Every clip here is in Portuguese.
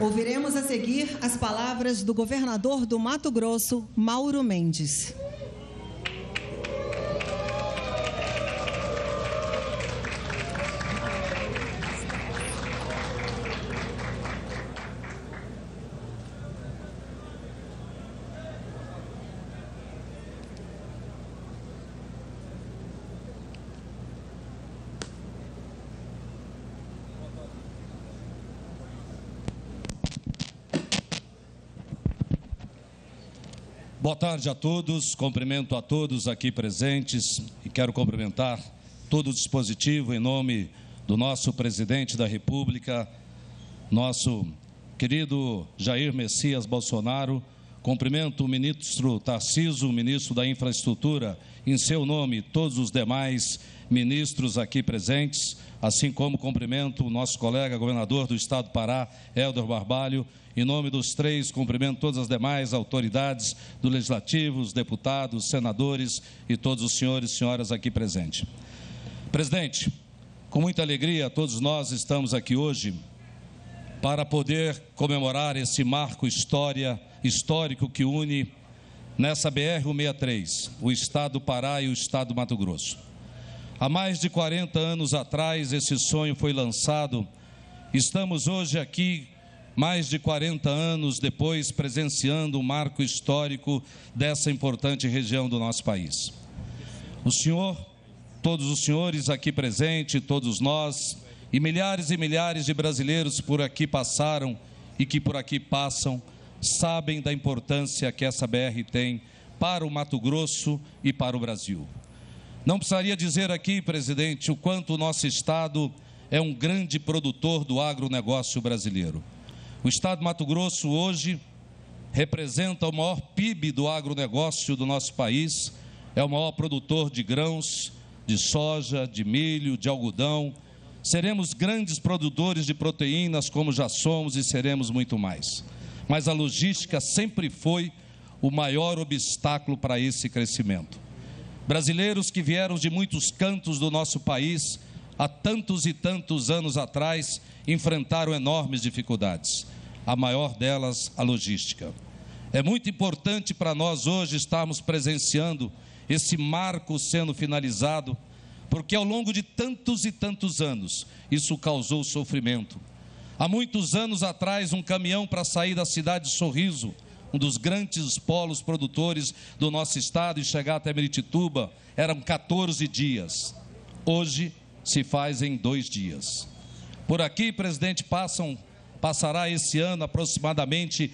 Ouviremos a seguir as palavras do governador do Mato Grosso, Mauro Mendes. Boa tarde a todos, cumprimento a todos aqui presentes e quero cumprimentar todo o dispositivo em nome do nosso presidente da República, nosso querido Jair Messias Bolsonaro. Cumprimento o ministro Tarcísio, ministro da Infraestrutura, em seu nome, todos os demais ministros aqui presentes, assim como cumprimento o nosso colega governador do Estado do Pará, Hélder Barbalho. Em nome dos três, cumprimento todas as demais autoridades do Legislativo, os deputados, senadores e todos os senhores e senhoras aqui presentes. Presidente, com muita alegria, todos nós estamos aqui hoje para poder comemorar esse marco histórico que une nessa BR-163, o Estado do Pará e o Estado do Mato Grosso. Há mais de 40 anos atrás, esse sonho foi lançado. Estamos hoje aqui, mais de 40 anos depois, presenciando um marco histórico dessa importante região do nosso país. O senhor, todos os senhores aqui presentes, todos nós, e milhares de brasileiros por aqui passaram e que por aqui passam, sabem da importância que essa BR tem para o Mato Grosso e para o Brasil. Não precisaria dizer aqui, presidente, o quanto o nosso Estado é um grande produtor do agronegócio brasileiro. O Estado do Mato Grosso hoje representa o maior PIB do agronegócio do nosso país, é o maior produtor de grãos, de soja, de milho, de algodão. Seremos grandes produtores de proteínas, como já somos e seremos muito mais. Mas a logística sempre foi o maior obstáculo para esse crescimento. Brasileiros que vieram de muitos cantos do nosso país, há tantos e tantos anos atrás, enfrentaram enormes dificuldades. A maior delas, a logística. É muito importante para nós hoje estarmos presenciando esse marco sendo finalizado, porque ao longo de tantos e tantos anos, isso causou sofrimento. Há muitos anos atrás, um caminhão para sair da cidade de Sorriso, um dos grandes polos produtores do nosso estado, e chegar até Miritituba, eram 14 dias. Hoje, se faz em 2 dias. Por aqui, presidente, passará esse ano aproximadamente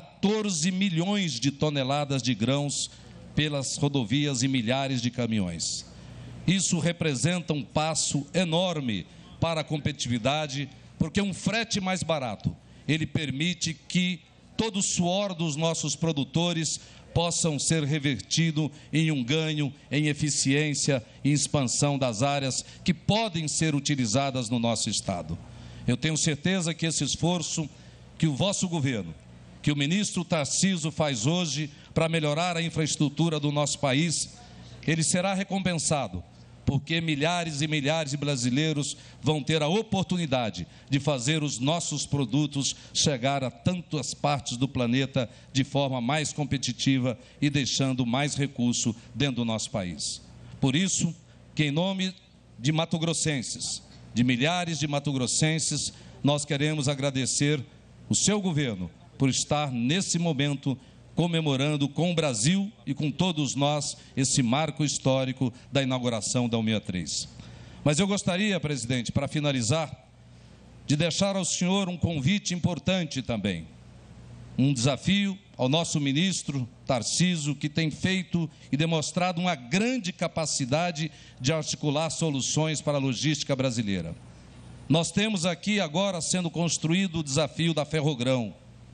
14 milhões de toneladas de grãos pelas rodovias e milhares de caminhões. Isso representa um passo enorme para a competitividade, porque um frete mais barato, ele permite que todo o suor dos nossos produtores possam ser revertido em um ganho, em eficiência e expansão das áreas que podem ser utilizadas no nosso Estado. Eu tenho certeza que esse esforço que o vosso governo, que o ministro Tarcísio faz hoje para melhorar a infraestrutura do nosso país, ele será recompensado, porque milhares e milhares de brasileiros vão ter a oportunidade de fazer os nossos produtos chegar a tantas partes do planeta de forma mais competitiva e deixando mais recurso dentro do nosso país. Por isso, que em nome de matogrossenses, de milhares de matogrossenses, nós queremos agradecer o seu governo por estar nesse momento comemorando com o Brasil e com todos nós esse marco histórico da inauguração da 163. Mas eu gostaria, presidente, para finalizar, de deixar ao senhor um convite importante também, um desafio ao nosso ministro Tarcísio, que tem feito e demonstrado uma grande capacidade de articular soluções para a logística brasileira. Nós temos aqui agora sendo construído o desafio da Ferrogrão,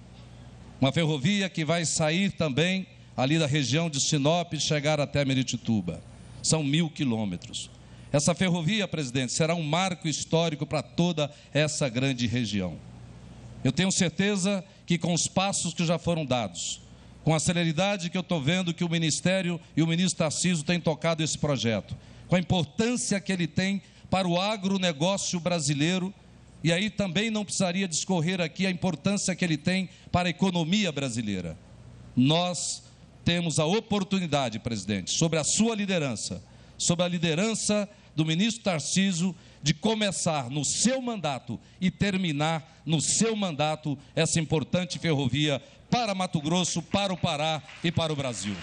uma ferrovia que vai sair também ali da região de Sinop e chegar até Miritituba. São 1.000 quilômetros. Essa ferrovia, presidente, será um marco histórico para toda essa grande região. Eu tenho certeza que com os passos que já foram dados, com a celeridade que eu estou vendo que o Ministério e o ministro Tarcísio têm tocado esse projeto, com a importância que ele tem para o agronegócio brasileiro, E aí também não precisaria discorrer aqui a importância que ele tem para a economia brasileira. Nós temos a oportunidade, presidente, sobre a sua liderança, sobre a liderança do ministro Tarcísio, de começar no seu mandato e terminar no seu mandato essa importante ferrovia para Mato Grosso, para o Pará e para o Brasil.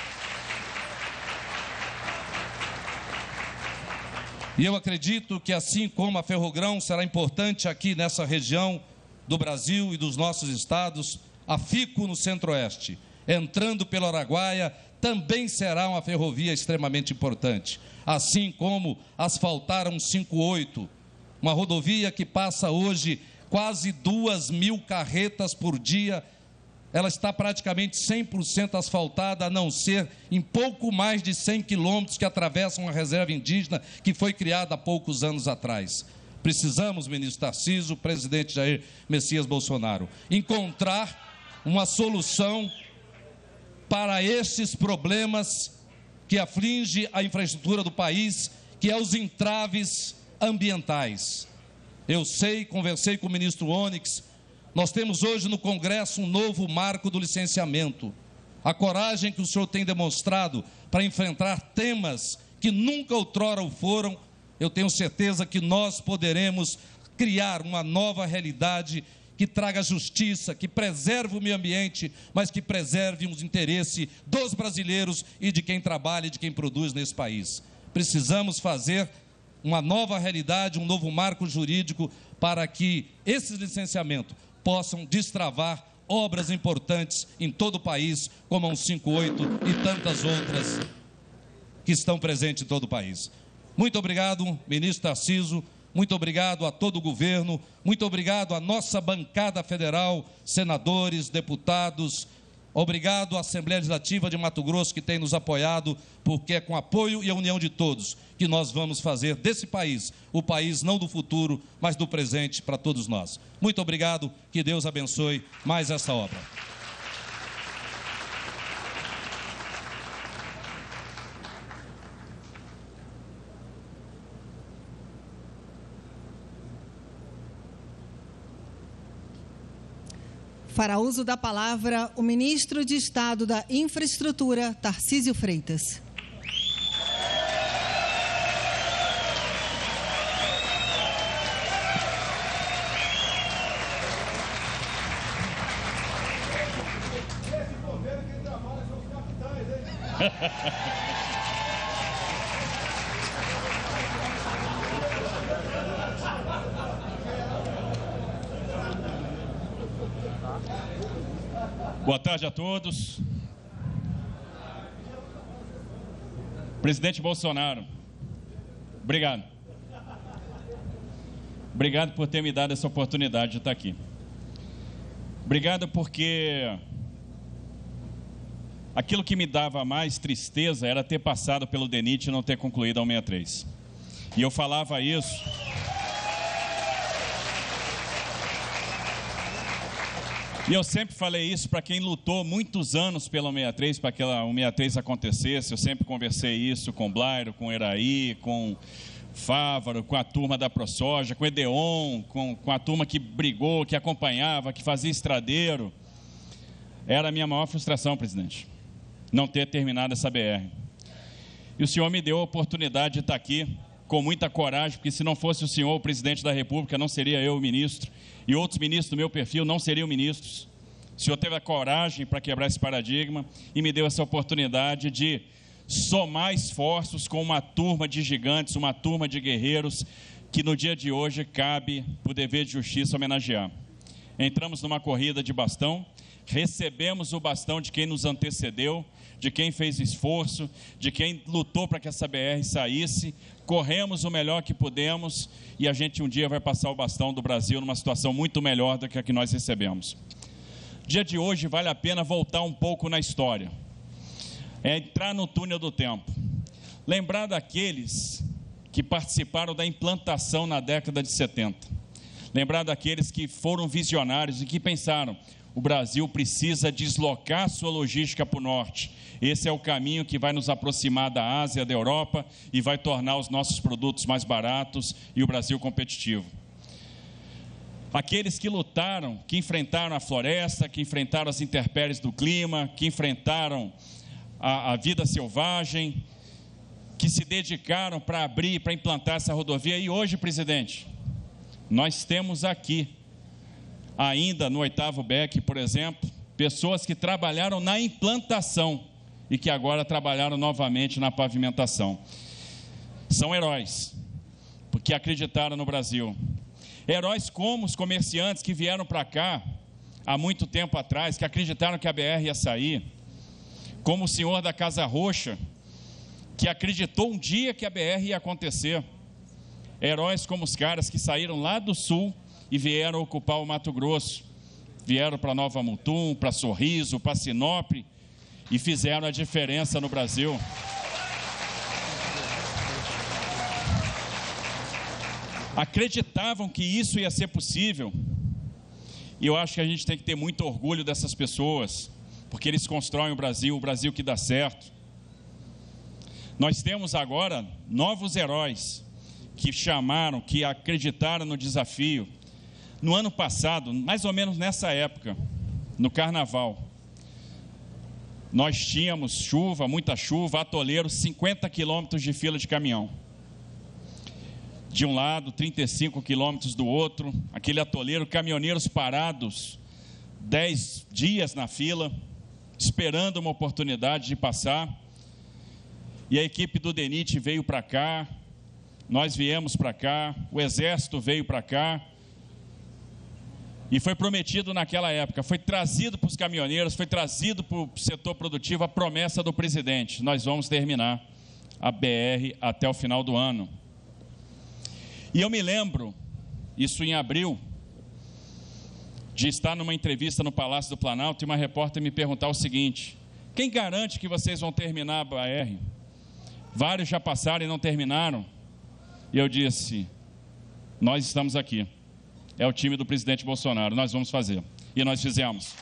E eu acredito que, assim como a Ferrogrão será importante aqui nessa região do Brasil e dos nossos estados, a FICO no Centro-Oeste, entrando pelo Araguaia, também será uma ferrovia extremamente importante. Assim como asfaltaram 58, uma rodovia que passa hoje quase 2.000 carretas por dia. Ela está praticamente 100% asfaltada, a não ser em pouco mais de 100 quilômetros que atravessam a reserva indígena que foi criada há poucos anos atrás. Precisamos, ministro Tarcísio, presidente Jair Messias Bolsonaro, encontrar uma solução para esses problemas que aflige a infraestrutura do país, que é os entraves ambientais. Eu sei, conversei com o ministro Onyx. Nós temos hoje no Congresso um novo marco do licenciamento. A coragem que o senhor tem demonstrado para enfrentar temas que nunca outrora o foram, eu tenho certeza que nós poderemos criar uma nova realidade que traga justiça, que preserve o meio ambiente, mas que preserve os interesses dos brasileiros e de quem trabalha e de quem produz nesse país. Precisamos fazer uma nova realidade, um novo marco jurídico para que esses licenciamentos possam destravar obras importantes em todo o país, como a 158 e tantas outras que estão presentes em todo o país. Muito obrigado, ministro Tarcísio, muito obrigado a todo o governo, muito obrigado à nossa bancada federal, senadores, deputados, obrigado à Assembleia Legislativa de Mato Grosso, que tem nos apoiado, porque é com apoio e a união de todos que nós vamos fazer desse país o país não do futuro, mas do presente para todos nós. Muito obrigado, que Deus abençoe mais essa obra. Fará uso da palavra o ministro de Estado da Infraestrutura, Tarcísio Freitas. Boa tarde a todos. Presidente Bolsonaro, obrigado. Obrigado por ter me dado essa oportunidade de estar aqui. Obrigado porque aquilo que me dava mais tristeza era ter passado pelo DENIT e não ter concluído a 163. E eu falava isso... E eu sempre falei isso para quem lutou muitos anos pela 163, para que a 163 acontecesse. Eu sempre conversei isso com Blairo, com Eraí, com Fávaro, com a turma da ProSoja, com Edeon, com a turma que brigou, que acompanhava, que fazia estradeiro. Era a minha maior frustração, presidente, não ter terminado essa BR. E o senhor me deu a oportunidade de estar aqui com muita coragem, porque se não fosse o senhor, o presidente da República, não seria eu o ministro, e outros ministros do meu perfil não seriam ministros. O senhor teve a coragem para quebrar esse paradigma e me deu essa oportunidade de somar esforços com uma turma de gigantes, uma turma de guerreiros, que no dia de hoje cabe o dever de justiça homenagear. Entramos numa corrida de bastão, recebemos o bastão de quem nos antecedeu, de quem fez esforço, de quem lutou para que essa BR saísse, corremos o melhor que pudemos e a gente um dia vai passar o bastão do Brasil numa situação muito melhor do que a que nós recebemos. Dia de hoje vale a pena voltar um pouco na história, é entrar no túnel do tempo, lembrar daqueles que participaram da implantação na década de 70, lembrar daqueles que foram visionários e que pensaram: o Brasil precisa deslocar sua logística para o norte. Esse é o caminho que vai nos aproximar da Ásia, da Europa e vai tornar os nossos produtos mais baratos e o Brasil competitivo. Aqueles que lutaram, que enfrentaram a floresta, que enfrentaram as intempéries do clima, que enfrentaram a vida selvagem, que se dedicaram para abrir, para implantar essa rodovia. E hoje, presidente, nós temos aqui, ainda no 8º BEC, por exemplo, pessoas que trabalharam na implantação e que agora trabalharam novamente na pavimentação. São heróis, porque acreditaram no Brasil. Heróis como os comerciantes que vieram para cá há muito tempo atrás, que acreditaram que a BR ia sair, como o senhor da Casa Roxa, que acreditou um dia que a BR ia acontecer. Heróis como os caras que saíram lá do sul e vieram ocupar o Mato Grosso, vieram para Nova Mutum, para Sorriso, para Sinop e fizeram a diferença no Brasil. Acreditavam que isso ia ser possível, e eu acho que a gente tem que ter muito orgulho dessas pessoas, porque eles constroem o Brasil que dá certo. Nós temos agora novos heróis que chamaram, que acreditaram no desafio. No ano passado, mais ou menos nessa época, no Carnaval, nós tínhamos chuva, muita chuva, atoleiro, 50 quilômetros de fila de caminhão. De um lado, 35 quilômetros do outro, aquele atoleiro, caminhoneiros parados, 10 dias na fila, esperando uma oportunidade de passar. E a equipe do DENIT veio para cá, nós viemos para cá, o Exército veio para cá, e foi prometido naquela época, foi trazido para os caminhoneiros, foi trazido para o setor produtivo a promessa do presidente: nós vamos terminar a BR até o final do ano. E eu me lembro, isso em abril, de estar numa entrevista no Palácio do Planalto e uma repórter me perguntar o seguinte: quem garante que vocês vão terminar a BR? Vários já passaram e não terminaram. E eu disse: nós estamos aqui. É o time do presidente Bolsonaro, nós vamos fazer. E nós fizemos.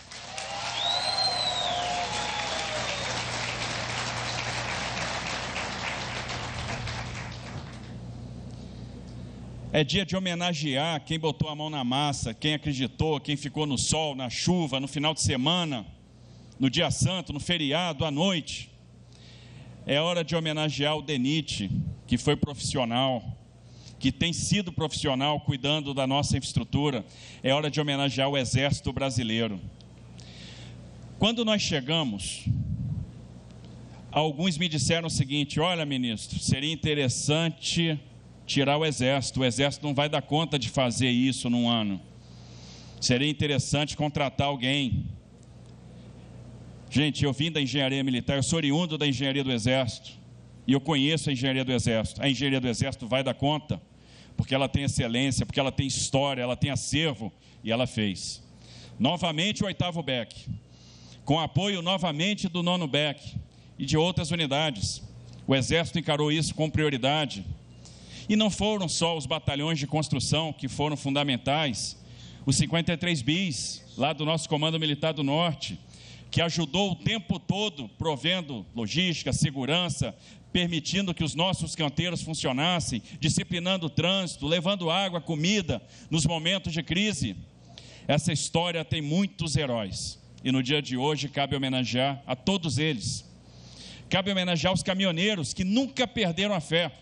É dia de homenagear quem botou a mão na massa, quem acreditou, quem ficou no sol, na chuva, no final de semana, no dia santo, no feriado, à noite. É hora de homenagear o DENIT, que foi profissional, que tem sido profissional cuidando da nossa infraestrutura. É hora de homenagear o Exército Brasileiro. Quando nós chegamos, alguns me disseram o seguinte: olha, ministro, seria interessante tirar o Exército não vai dar conta de fazer isso num ano. Seria interessante contratar alguém. Gente, eu vim da engenharia militar, eu sou oriundo da engenharia do Exército, e eu conheço a engenharia do Exército. A engenharia do Exército vai dar conta, porque ela tem excelência, porque ela tem história, ela tem acervo, e ela fez. Novamente o 8º BEC, com apoio novamente do 9º BEC e de outras unidades. O Exército encarou isso com prioridade. E não foram só os batalhões de construção que foram fundamentais, os 53 bis, lá do nosso Comando Militar do Norte, que ajudou o tempo todo, provendo logística, segurança, permitindo que os nossos canteiros funcionassem, disciplinando o trânsito, levando água, comida, nos momentos de crise. Essa história tem muitos heróis, e no dia de hoje cabe homenagear a todos eles. Cabe homenagear os caminhoneiros que nunca perderam a fé.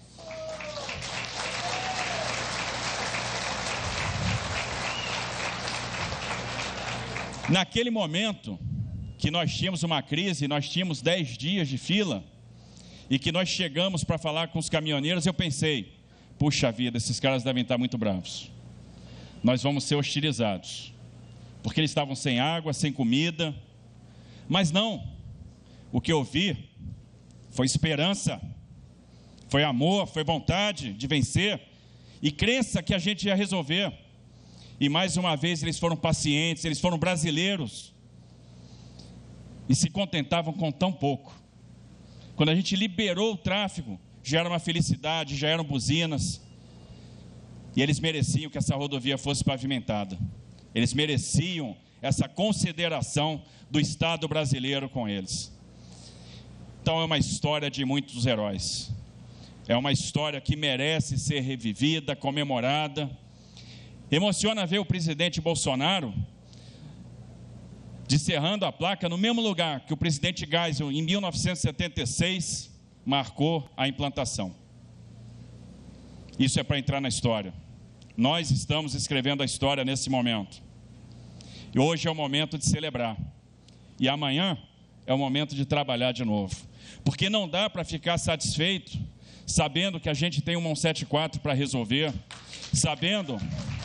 Naquele momento que nós tínhamos uma crise, nós tínhamos 10 dias de fila, e que nós chegamos para falar com os caminhoneiros, eu pensei: puxa vida, esses caras devem estar muito bravos. Nós vamos ser hostilizados, porque eles estavam sem água, sem comida. Mas não, o que eu vi foi esperança, foi amor, foi vontade de vencer, e crença que a gente ia resolver. E mais uma vez eles foram pacientes, eles foram brasileiros, e se contentavam com tão pouco. Quando a gente liberou o tráfego, já era uma felicidade, já eram buzinas, e eles mereciam que essa rodovia fosse pavimentada. Eles mereciam essa consideração do Estado brasileiro com eles. Então é uma história de muitos heróis. É uma história que merece ser revivida, comemorada. Emociona ver o presidente Bolsonaro descerrando a placa no mesmo lugar que o presidente Geisel, em 1976, marcou a implantação. Isso é para entrar na história. Nós estamos escrevendo a história nesse momento. E hoje é o momento de celebrar. E amanhã é o momento de trabalhar de novo. Porque não dá para ficar satisfeito sabendo que a gente tem uma 174 para resolver, sabendo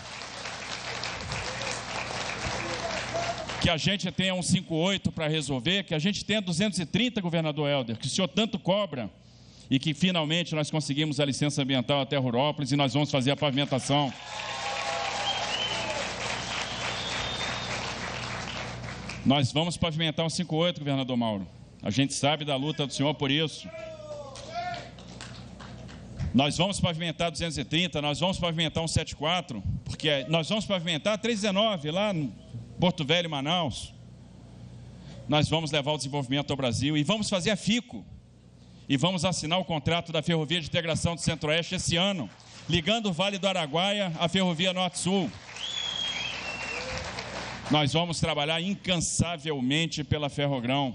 que a gente tenha um 58 para resolver, que a gente tenha 230, governador Helder, que o senhor tanto cobra, e que finalmente nós conseguimos a licença ambiental até Rurópolis e nós vamos fazer a pavimentação. Nós vamos pavimentar um 58, governador Mauro. A gente sabe da luta do senhor por isso. Nós vamos pavimentar 230, nós vamos pavimentar um 74, porque nós vamos pavimentar 319 lá no Porto Velho, Manaus. Nós vamos levar o desenvolvimento ao Brasil e vamos fazer a FICO. E vamos assinar o contrato da Ferrovia de Integração do Centro-Oeste esse ano, ligando o Vale do Araguaia à Ferrovia Norte-Sul. Nós vamos trabalhar incansavelmente pela Ferrogrão.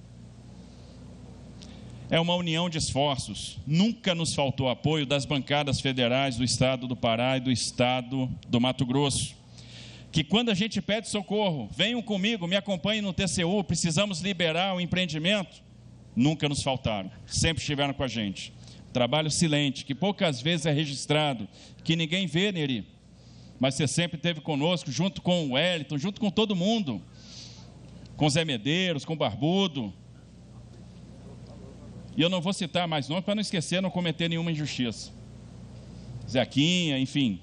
É uma união de esforços. Nunca nos faltou apoio das bancadas federais do Estado do Pará e do Estado do Mato Grosso. Que quando a gente pede socorro, venham comigo, me acompanhem no TCU, precisamos liberar o empreendimento, nunca nos faltaram, sempre estiveram com a gente. Trabalho silente, que poucas vezes é registrado, que ninguém vê, Neri, mas você sempre esteve conosco, junto com o Wellington, junto com todo mundo, com o Zé Medeiros, com o Barbudo. E eu não vou citar mais nomes para não esquecer, não cometer nenhuma injustiça. Zequinha, enfim.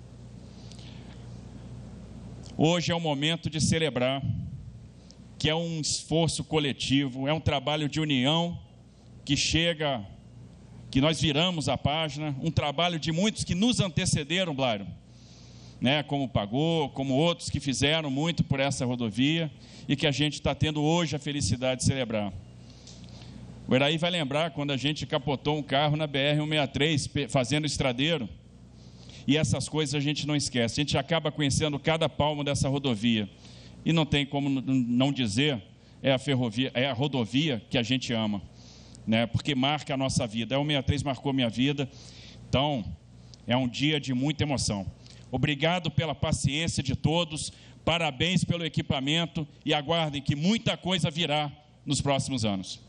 Hoje é o momento de celebrar, que é um esforço coletivo, é um trabalho de união que chega, que nós viramos a página, um trabalho de muitos que nos antecederam, Blairo, né, como o Pagô, como outros que fizeram muito por essa rodovia e que a gente está tendo hoje a felicidade de celebrar. O Eraí vai lembrar quando a gente capotou um carro na BR-163 fazendo estradeiro, e essas coisas a gente não esquece, a gente acaba conhecendo cada palmo dessa rodovia. E não tem como não dizer, é a rodovia que a gente ama, né? Porque marca a nossa vida. A 163 marcou minha vida, então é um dia de muita emoção. Obrigado pela paciência de todos, parabéns pelo equipamento e aguardem que muita coisa virá nos próximos anos.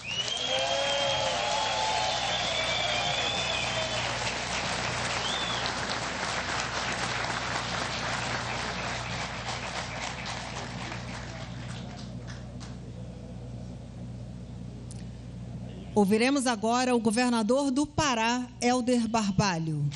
Ouviremos agora o governador do Pará, Helder Barbalho.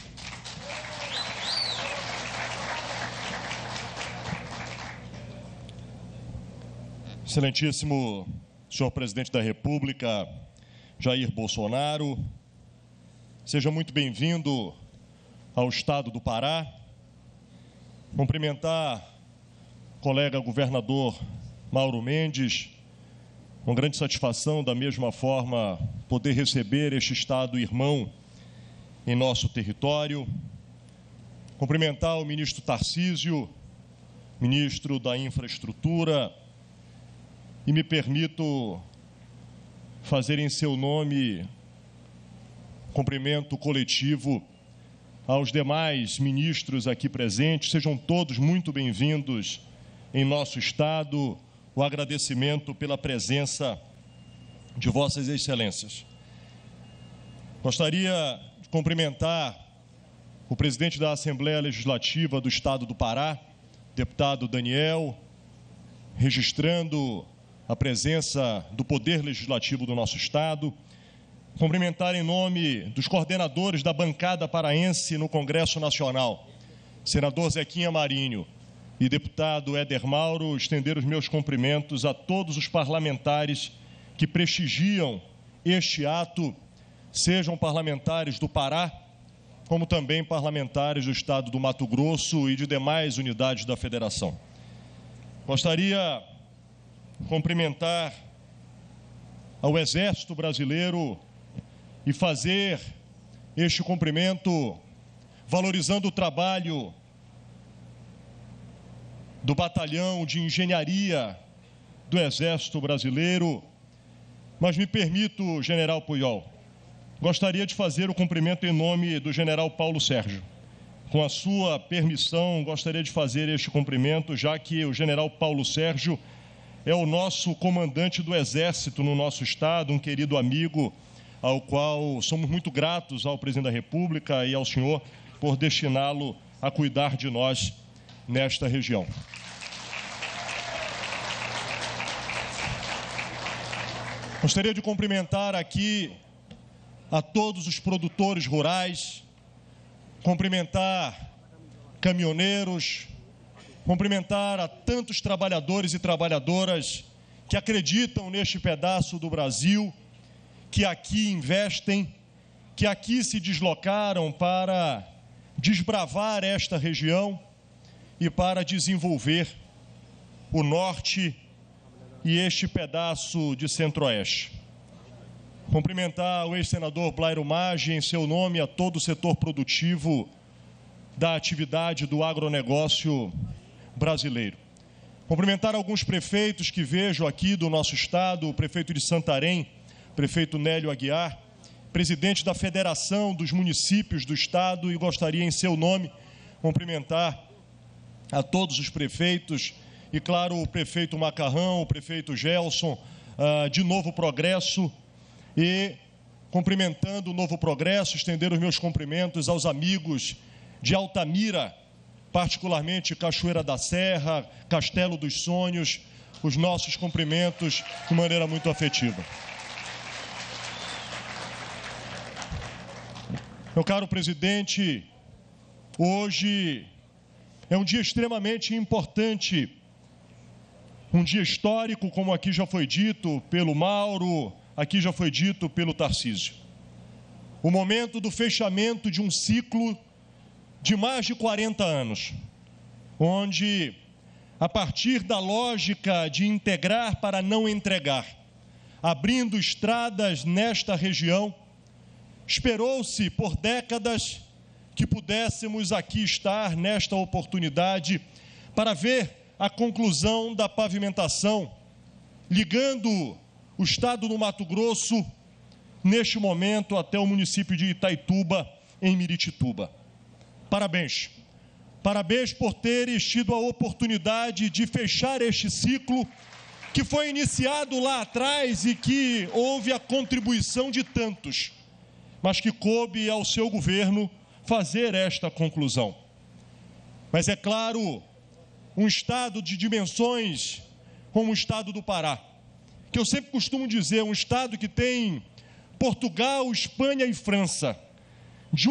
Excelentíssimo senhor presidente da República, Jair Bolsonaro, seja muito bem-vindo ao estado do Pará. Cumprimentar o colega governador Mauro Mendes, com grande satisfação, da mesma forma, poder receber este estado irmão em nosso território. Cumprimentar o ministro Tarcísio, ministro da Infraestrutura, e me permito fazer em seu nome cumprimento coletivo aos demais ministros aqui presentes. Sejam todos muito bem-vindos em nosso estado. O agradecimento pela presença de Vossas Excelências. Gostaria de cumprimentar o presidente da Assembleia Legislativa do Estado do Pará, deputado Daniel, registrando a presença do Poder Legislativo do nosso Estado. Cumprimentar em nome dos coordenadores da bancada paraense no Congresso Nacional, senador Zequinha Marinho e deputado Éder Mauro, estender os meus cumprimentos a todos os parlamentares que prestigiam este ato, sejam parlamentares do Pará, como também parlamentares do estado do Mato Grosso e de demais unidades da federação. Gostaria de cumprimentar ao Exército Brasileiro e fazer este cumprimento valorizando o trabalho do Batalhão de Engenharia do Exército Brasileiro, mas me permito, General Puyol, gostaria de fazer o cumprimento em nome do General Paulo Sérgio. Com a sua permissão, gostaria de fazer este cumprimento, já que o General Paulo Sérgio é o nosso comandante do Exército no nosso estado, um querido amigo, ao qual somos muito gratos ao Presidente da República e ao senhor por destiná-lo a cuidar de nós nesta região. Gostaria de cumprimentar aqui a todos os produtores rurais, cumprimentar caminhoneiros, cumprimentar a tantos trabalhadores e trabalhadoras que acreditam neste pedaço do Brasil, que aqui investem, que aqui se deslocaram para desbravar esta região e para desenvolver o norte e este pedaço de centro-oeste. Cumprimentar o ex-senador Blairo Maggi, em seu nome, a todo o setor produtivo da atividade do agronegócio brasileiro. Cumprimentar alguns prefeitos que vejo aqui do nosso estado, o prefeito de Santarém, prefeito Nélio Aguiar, presidente da Federação dos Municípios do Estado, e gostaria, em seu nome, cumprimentar a todos os prefeitos e, claro, o prefeito Macarrão, o prefeito Gelson, de Novo Progresso, e, cumprimentando o Novo Progresso, estender os meus cumprimentos aos amigos de Altamira, particularmente Cachoeira da Serra, Castelo dos Sonhos, os nossos cumprimentos de maneira muito afetiva. Meu caro presidente, hoje é um dia extremamente importante, um dia histórico, como aqui já foi dito pelo Mauro, aqui já foi dito pelo Tarcísio. O momento do fechamento de um ciclo de mais de 40 anos, onde, a partir da lógica de integrar para não entregar, abrindo estradas nesta região, esperou-se por décadas que pudéssemos aqui estar nesta oportunidade para ver a conclusão da pavimentação, ligando o estado do Mato Grosso, neste momento, até o município de Itaituba, em Miritituba. Parabéns. Parabéns por teres tido a oportunidade de fechar este ciclo que foi iniciado lá atrás e que houve a contribuição de tantos, mas que coube ao seu governo fazer esta conclusão. Mas é claro, um estado de dimensões como o estado do Pará, que eu sempre costumo dizer, um estado que tem Portugal, Espanha e França, de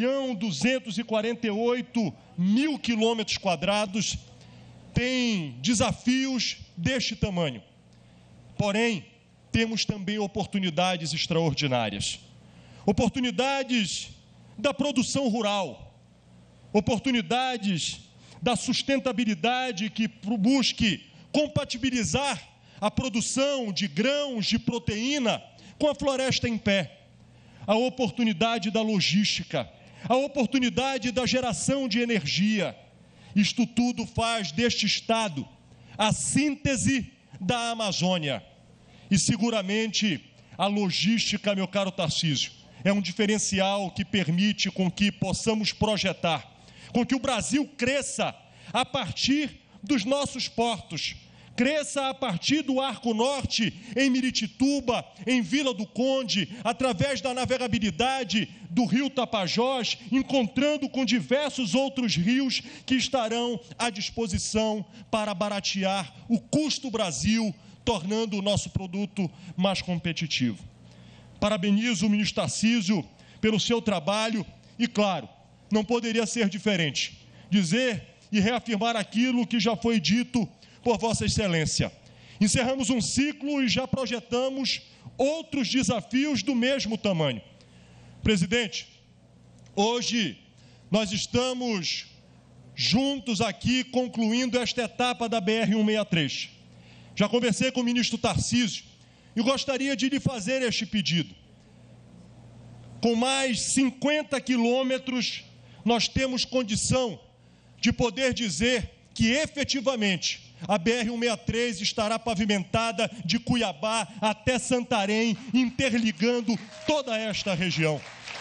1.248.000 quilômetros quadrados, tem desafios deste tamanho. Porém, temos também oportunidades extraordinárias. Oportunidades da produção rural, oportunidades da sustentabilidade que busque compatibilizar a produção de grãos, de proteína, com a floresta em pé, a oportunidade da logística, a oportunidade da geração de energia. Isto tudo faz deste estado a síntese da Amazônia. E seguramente a logística, meu caro Tarcísio, é um diferencial que permite com que possamos projetar, com que o Brasil cresça a partir dos nossos portos, cresça a partir do Arco Norte, em Miritituba, em Vila do Conde, através da navegabilidade do rio Tapajós, encontrando com diversos outros rios que estarão à disposição para baratear o custo Brasil, tornando o nosso produto mais competitivo. Parabenizo o ministro Tarcísio pelo seu trabalho e, claro, não poderia ser diferente, dizer e reafirmar aquilo que já foi dito por Vossa Excelência. Encerramos um ciclo e já projetamos outros desafios do mesmo tamanho. Presidente, hoje nós estamos juntos aqui concluindo esta etapa da BR-163. Já conversei com o ministro Tarcísio e gostaria de lhe fazer este pedido. Com mais 50 quilômetros, nós temos condição de poder dizer que efetivamente a BR-163 estará pavimentada de Cuiabá até Santarém, interligando toda esta região.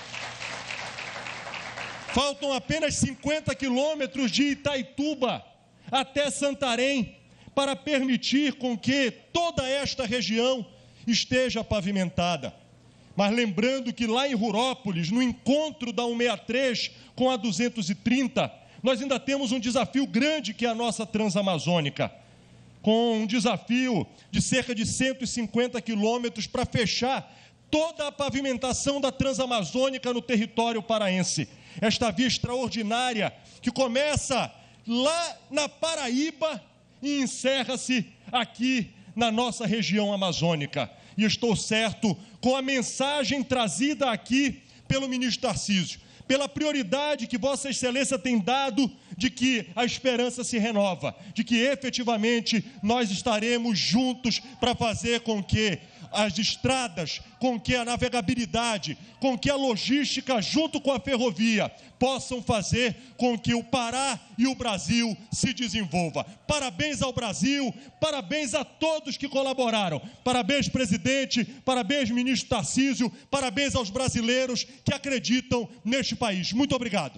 Faltam apenas 50 quilômetros de Itaituba até Santarém para permitir com que toda esta região esteja pavimentada. Mas lembrando que lá em Rurópolis, no encontro da 163 com a 230, nós ainda temos um desafio grande que é a nossa Transamazônica, com um desafio de cerca de 150 quilômetros para fechar toda a pavimentação da Transamazônica no território paraense. Esta via extraordinária que começa lá na Paraíba e encerra-se aqui na nossa região amazônica. E estou certo com a mensagem trazida aqui pelo ministro Tarcísio, pela prioridade que Vossa Excelência tem dado de que a esperança se renova, de que efetivamente nós estaremos juntos para fazer com que as estradas, com que a navegabilidade, com que a logística junto com a ferrovia possam fazer com que o Pará e o Brasil se desenvolva. Parabéns ao Brasil, parabéns a todos que colaboraram. Parabéns, presidente, parabéns, ministro Tarcísio, parabéns aos brasileiros que acreditam neste país. Muito obrigado.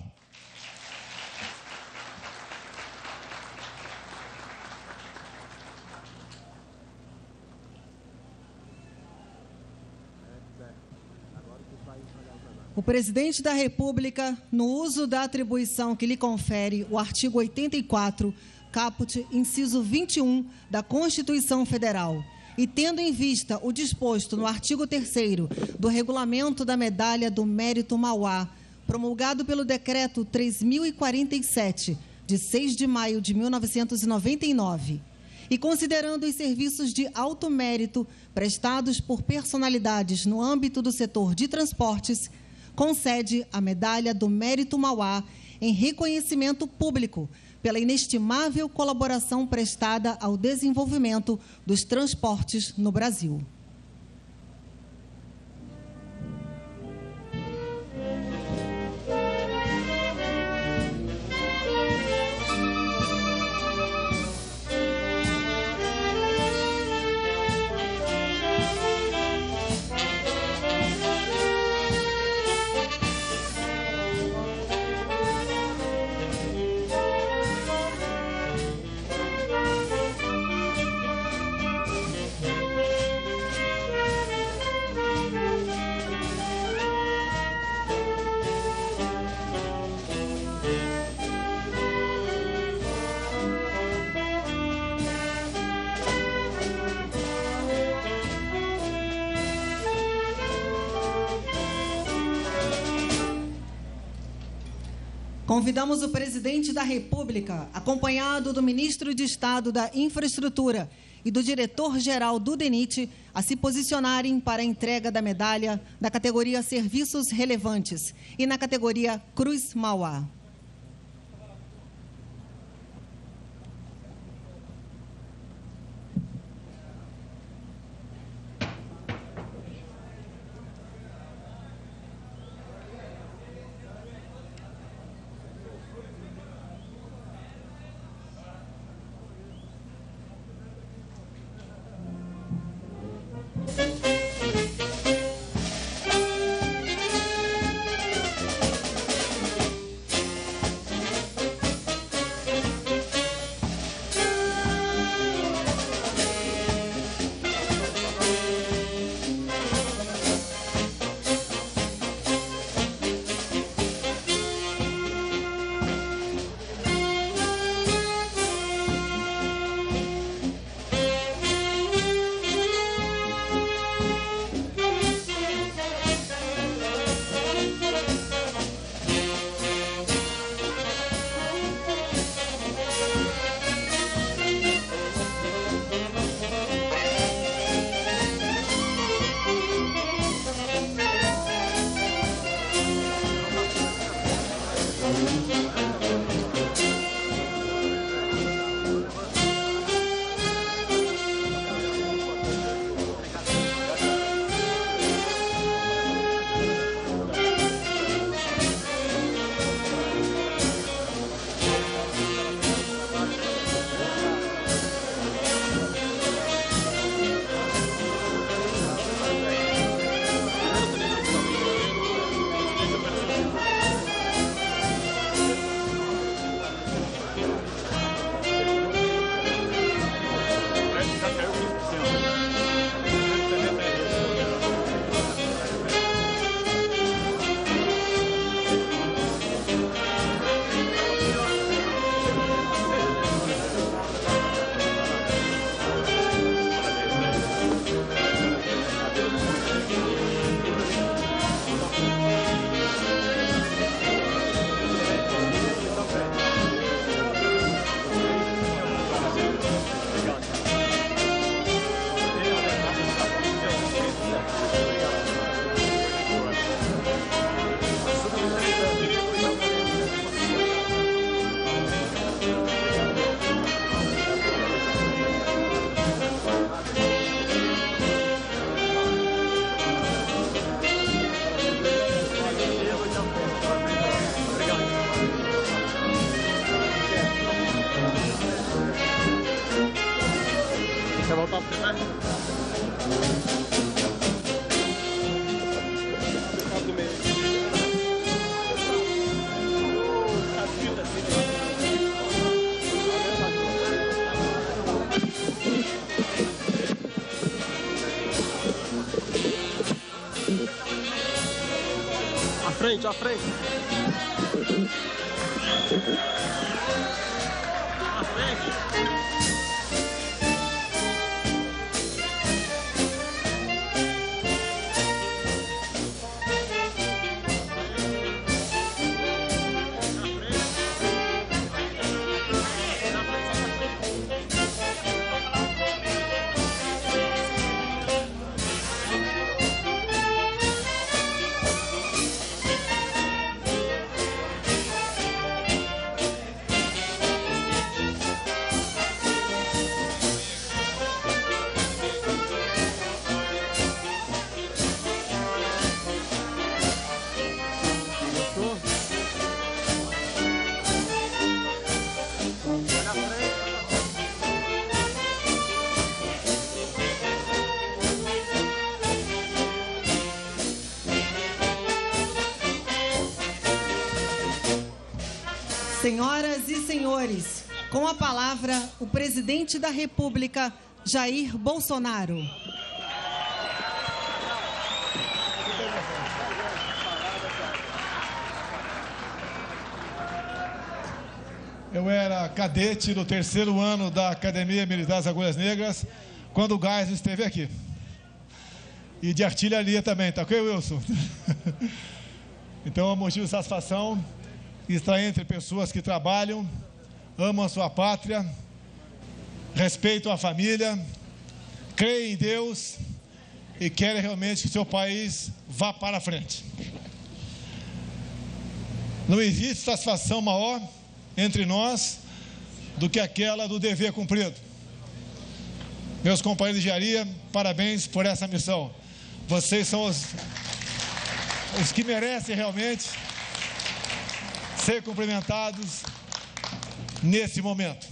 O presidente da República, no uso da atribuição que lhe confere o artigo 84, caput, inciso 21 da Constituição Federal, e tendo em vista o disposto no artigo 3º do Regulamento da Medalha do Mérito Mauá, promulgado pelo Decreto 3047, de 6 de maio de 1999, e considerando os serviços de alto mérito prestados por personalidades no âmbito do setor de transportes, concede a Medalha do Mérito Mauá em reconhecimento público pela inestimável colaboração prestada ao desenvolvimento dos transportes no Brasil. Convidamos o presidente da República, acompanhado do ministro de Estado da Infraestrutura e do diretor-geral do DENIT, a se posicionarem para a entrega da medalha na categoria Serviços Relevantes e na categoria Cruz Mauá. frente, à frente. À frente. Senhoras e senhores, com a palavra, o presidente da República, Jair Bolsonaro. Eu era cadete do 3º ano da Academia Militar das Agulhas Negras, quando o Geisel esteve aqui. E de artilharia também, tá ok, Wilson? Então é um motivo de satisfação estar entre pessoas que trabalham, amam a sua pátria, respeitam a família, creem em Deus e querem realmente que seu país vá para frente. Não existe satisfação maior entre nós do que aquela do dever cumprido. Meus companheiros de engenharia, parabéns por essa missão. Vocês são os que merecem realmente ser cumprimentados nesse momento.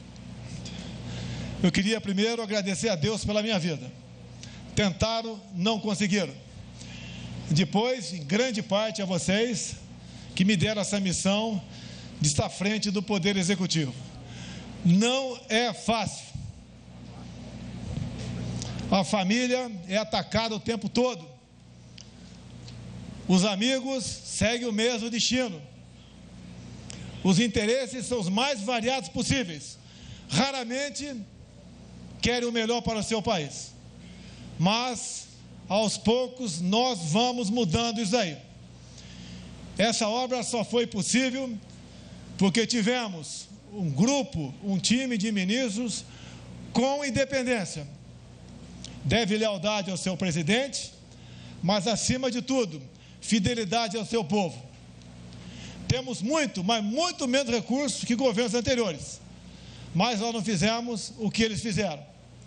Eu queria primeiro agradecer a Deus pela minha vida. Tentaram, não conseguiram. Depois, em grande parte, a vocês que me deram essa missão de estar à frente do Poder Executivo. Não é fácil. A família é atacada o tempo todo. Os amigos seguem o mesmo destino. Os interesses são os mais variados possíveis. Raramente querem o melhor para o seu país. Mas, aos poucos, nós vamos mudando isso aí. Essa obra só foi possível porque tivemos um grupo, um time de ministros com independência. Deve lealdade ao seu presidente, mas, acima de tudo, fidelidade ao seu povo. Temos muito, mas muito menos recursos que governos anteriores. Mas nós não fizemos o que eles fizeram.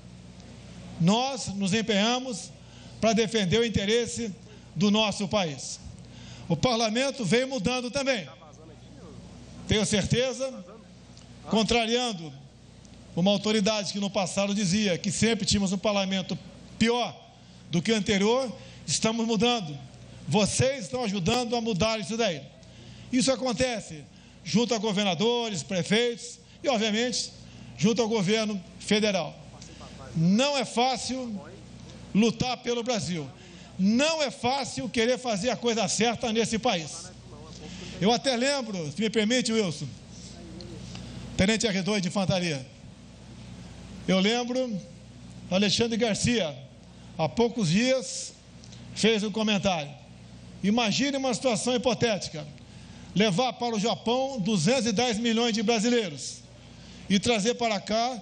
Nós nos empenhamos para defender o interesse do nosso país. O parlamento veio mudando também. Tenho certeza, contrariando uma autoridade que no passado dizia que sempre tínhamos um parlamento pior do que o anterior, estamos mudando. Vocês estão ajudando a mudar isso daí. Isso acontece junto a governadores, prefeitos e, obviamente, junto ao governo federal. Não é fácil lutar pelo Brasil. Não é fácil querer fazer a coisa certa nesse país. Eu até lembro, se me permite, Wilson, tenente R2 de infantaria. Eu lembro, Alexandre Garcia, há poucos dias, fez um comentário. Imagine uma situação hipotética. Levar para o Japão 210 milhões de brasileiros e trazer para cá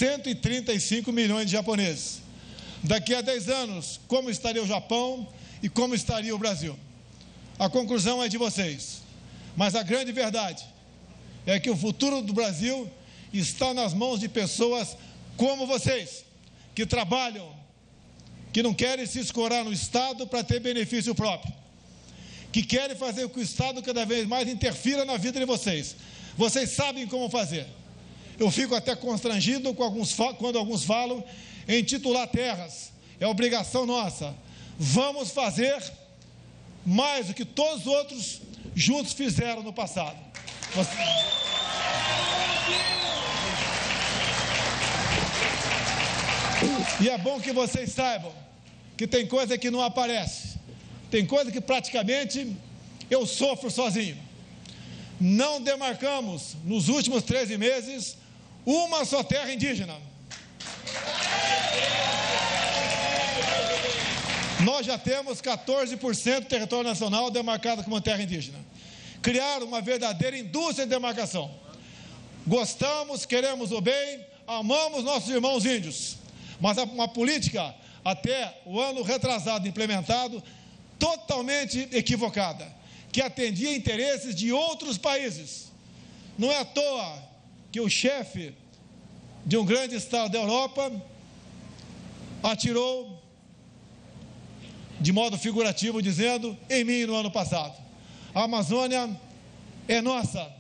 135 milhões de japoneses. Daqui a 10 anos, como estaria o Japão e como estaria o Brasil? A conclusão é de vocês. Mas a grande verdade é que o futuro do Brasil está nas mãos de pessoas como vocês, que trabalham, que não querem se escorar no Estado para ter benefício próprio, que querem fazer com que o Estado cada vez mais interfira na vida de vocês. Vocês sabem como fazer. Eu fico até constrangido quando alguns falam em titular terras. É obrigação nossa. Vamos fazer mais do que todos os outros juntos fizeram no passado. E é bom que vocês saibam que tem coisa que não aparece. Tem coisa que praticamente eu sofro sozinho. Não demarcamos, nos últimos 13 meses, uma só terra indígena. Nós já temos 14% do território nacional demarcado como terra indígena. Criaram uma verdadeira indústria de demarcação. Gostamos, queremos o bem, amamos nossos irmãos índios, mas uma política, até o ano retrasado implementado, totalmente equivocada, que atendia interesses de outros países. Não é à toa que o chefe de um grande estado da Europa atirou, de modo figurativo, dizendo, em mim no ano passado: a Amazônia é nossa.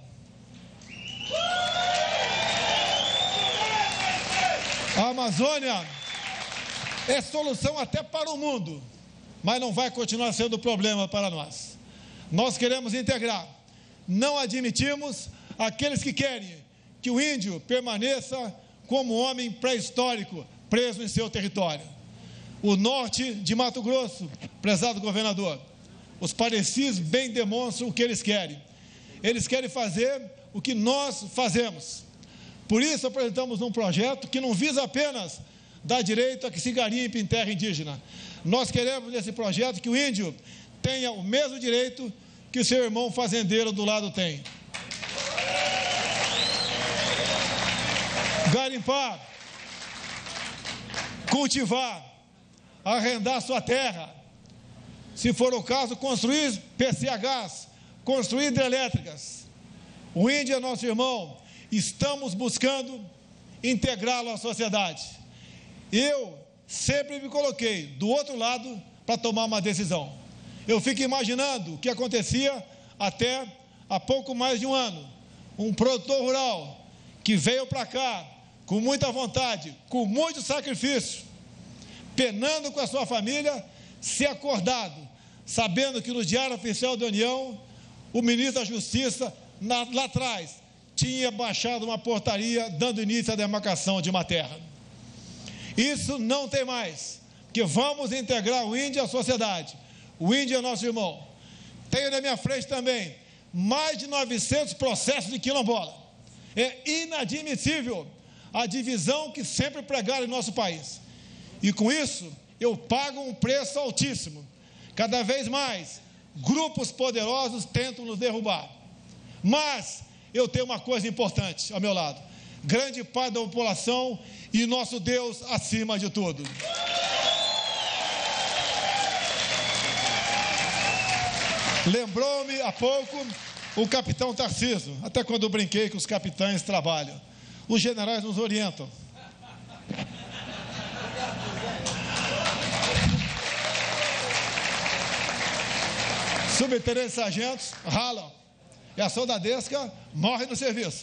A Amazônia é solução até para o mundo, mas não vai continuar sendo problema para nós. Nós queremos integrar. Não admitimos aqueles que querem que o índio permaneça como homem pré-histórico, preso em seu território. O norte de Mato Grosso, prezado governador, os parecis bem demonstram o que eles querem. Eles querem fazer o que nós fazemos. Por isso apresentamos um projeto que não visa apenas dar direito a que se garimpe em terra indígena. Nós queremos, nesse projeto, que o índio tenha o mesmo direito que o seu irmão fazendeiro do lado tem. Garimpar, cultivar, arrendar sua terra, se for o caso, construir PCHs, construir hidrelétricas. O índio é nosso irmão, estamos buscando integrá-lo à sociedade. Eu sempre me coloquei do outro lado para tomar uma decisão. Eu fico imaginando o que acontecia até há pouco mais de um ano. Um produtor rural que veio para cá com muita vontade, com muito sacrifício, penando com a sua família, ser acordado, sabendo que no Diário Oficial da União, o ministro da Justiça, lá atrás, tinha baixado uma portaria dando início à demarcação de uma terra. Isso não tem mais, porque vamos integrar o índio à sociedade. O índio é nosso irmão. Tenho na minha frente também mais de 900 processos de quilombola. É inadmissível a divisão que sempre pregaram em nosso país. E com isso, eu pago um preço altíssimo. Cada vez mais, grupos poderosos tentam nos derrubar. Mas eu tenho uma coisa importante ao meu lado: grande parte da população e nosso Deus acima de tudo. Lembrou-me há pouco o capitão Tarcísio, até quando eu brinquei que os capitães trabalham. Os generais nos orientam. Subtenentes e sargentos ralam, e a soldadesca morre no serviço.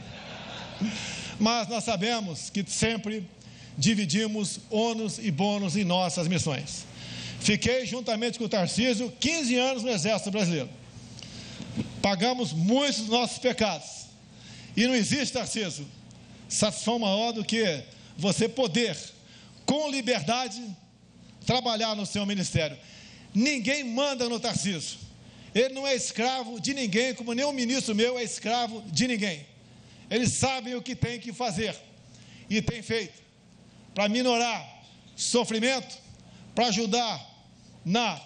Mas nós sabemos que sempre dividimos ônus e bônus em nossas missões. Fiquei, juntamente com o Tarcísio, 15 anos no Exército Brasileiro. Pagamos muitos dos nossos pecados. E não existe, Tarcísio, satisfação maior do que você poder, com liberdade, trabalhar no seu ministério. Ninguém manda no Tarcísio. Ele não é escravo de ninguém, como nenhum ministro meu é escravo de ninguém. Eles sabem o que tem que fazer e tem feito para minorar sofrimento, para ajudar na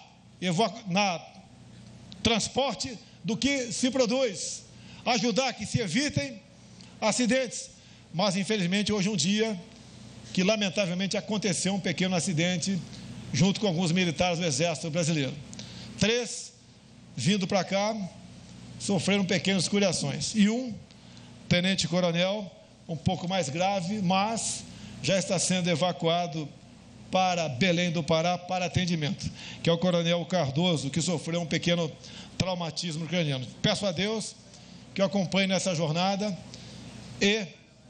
transporte do que se produz, ajudar que se evitem acidentes. Mas, infelizmente, hoje é um dia que, lamentavelmente, aconteceu um pequeno acidente junto com alguns militares do Exército Brasileiro. 3, vindo para cá, sofreram pequenas escoriações. E um tenente-coronel, um pouco mais grave, mas já está sendo evacuado para Belém do Pará para atendimento, que é o coronel Cardoso, que sofreu um pequeno traumatismo craniano. Peço a Deus que o acompanhe nessa jornada e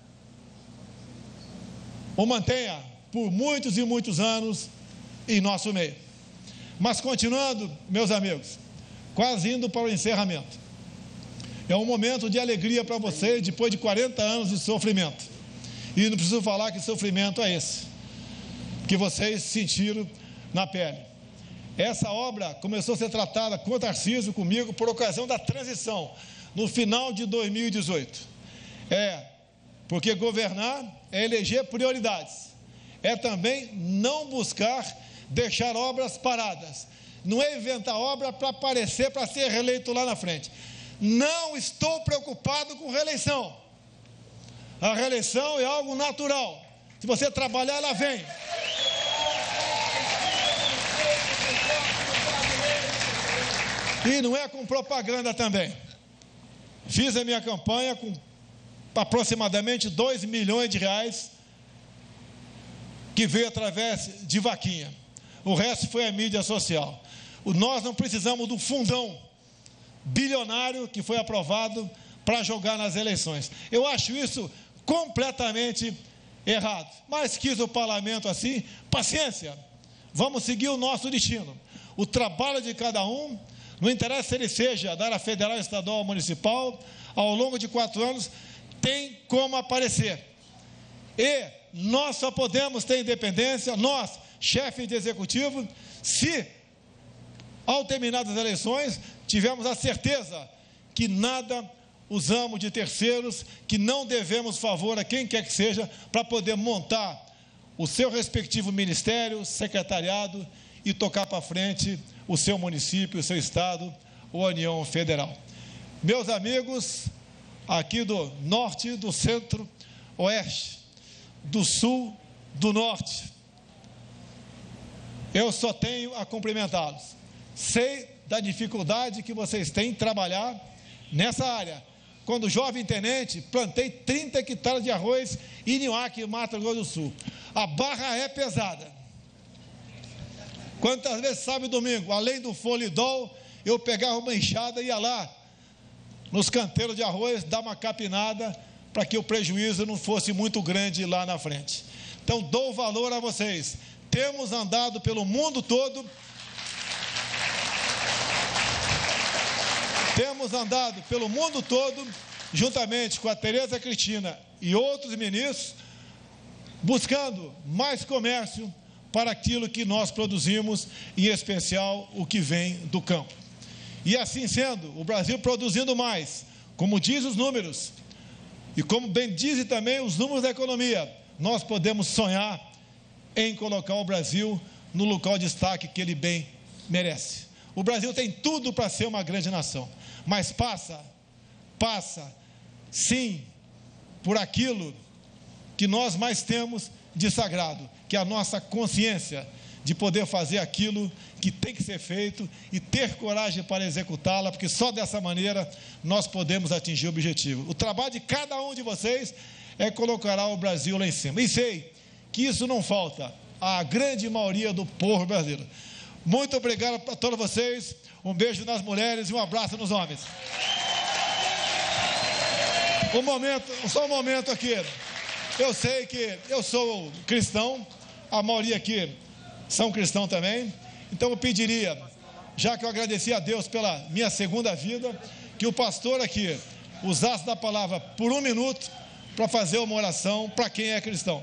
o mantenha por muitos e muitos anos em nosso meio. Mas continuando, meus amigos, quase indo para o encerramento, é um momento de alegria para vocês depois de 40 anos de sofrimento. E não preciso falar que sofrimento é esse que vocês sentiram na pele. Essa obra começou a ser tratada com o Tarcísio, comigo, por ocasião da transição, no final de 2018. Porque governar é eleger prioridades. É também não buscar deixar obras paradas. Não é inventar obra para aparecer, para ser reeleito lá na frente. Não estou preocupado com reeleição. A reeleição é algo natural. Se você trabalhar, ela vem. E não é com propaganda também. Fiz a minha campanha com aproximadamente R$2 milhões, que veio através de vaquinha. O resto foi a mídia social. Nós não precisamos do fundão bilionário que foi aprovado para jogar nas eleições. Eu acho isso completamente errado. Mas quis o parlamento assim, paciência, vamos seguir o nosso destino. O trabalho de cada um, não interessa se ele seja da área federal, estadual ou municipal, ao longo de 4 anos, tem como aparecer. E nós só podemos ter independência, nós, chefe de executivo, se, ao terminar as eleições, tivermos a certeza que nada usamos de terceiros, que não devemos favor a quem quer que seja, para poder montar o seu respectivo ministério, secretariado e tocar para frente o seu município, o seu estado ou a União Federal. Meus amigos aqui do norte, do centro, oeste, do sul, do norte, eu só tenho a cumprimentá-los. Sei da dificuldade que vocês têm em trabalhar nessa área. Quando jovem tenente, plantei 30 hectares de arroz em Nioque, Mato Grosso do Sul. A barra é pesada. Quantas vezes, sábado e domingo, além do folidol, eu pegava uma enxada e ia lá, nos canteiros de arroz, dar uma capinada, para que o prejuízo não fosse muito grande lá na frente. Então, dou valor a vocês. Temos andado pelo mundo todo. Temos andado pelo mundo todo, juntamente com a Tereza Cristina e outros ministros, buscando mais comércio para aquilo que nós produzimos, em especial o que vem do campo. E assim sendo, o Brasil produzindo mais, como diz os números, e como bem dizem também os números da economia, nós podemos sonhar em colocar o Brasil no local de destaque que ele bem merece. O Brasil tem tudo para ser uma grande nação, mas passa, sim, por aquilo que nós mais temos de sagrado, que é a nossa consciência de poder fazer aquilo que tem que ser feito e ter coragem para executá-la, porque só dessa maneira nós podemos atingir o objetivo. O trabalho de cada um de vocês é colocar o Brasil lá em cima. E sei que isso não falta à grande maioria do povo brasileiro. Muito obrigado a todos vocês, um beijo nas mulheres e um abraço nos homens. Só um momento aqui. Eu sei que eu sou cristão, a maioria aqui são cristãos também, então eu pediria, já que eu agradeci a Deus pela minha segunda vida, que o pastor aqui usasse da palavra por 1 minuto para fazer uma oração para quem é cristão.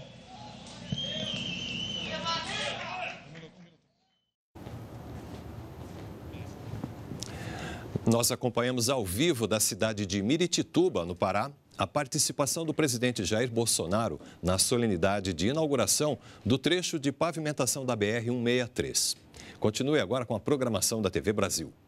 Nós acompanhamos ao vivo da cidade de Miritituba, no Pará, a participação do presidente Jair Bolsonaro na solenidade de inauguração do trecho de pavimentação da BR-163. Continue agora com a programação da TV Brasil.